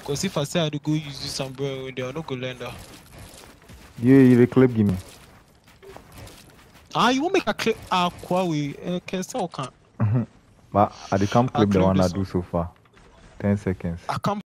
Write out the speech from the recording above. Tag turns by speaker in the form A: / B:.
A: Because if I say I do go use this umbrella, they are not going to lend her.
B: You the clip give me.
A: You won't make a clip Huawei. Can sell can.
B: But I can't clip the
A: clip
B: one I
A: this
B: do so far. 10 seconds.
A: I can't